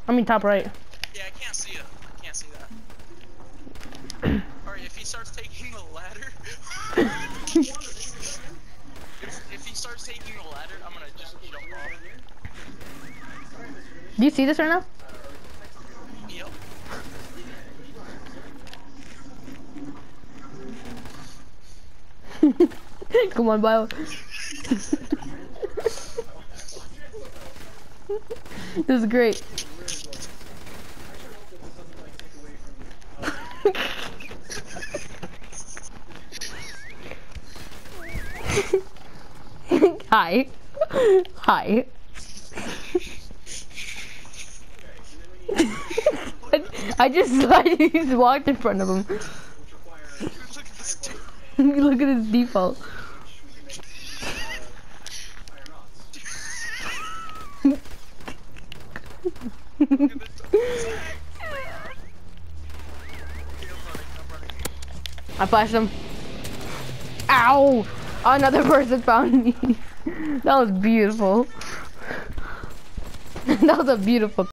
I mean top right. Yeah, I can't see it. I can't see that. Alright, if he starts taking the ladder... if he starts taking the ladder, I'm gonna just jump off. Do you see this right now? Yep. Come on, Bio. This is great. Hi. Hi. I just walked in front of him. Look at this dude. Look at his default. I flashed him. Ow! Another person found me. That was beautiful. That was a beautiful